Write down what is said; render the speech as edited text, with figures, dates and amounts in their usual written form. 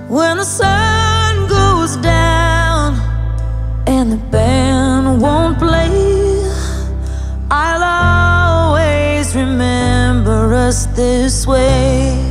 when the sun goes down and the band won't play, I'll always remember us this way.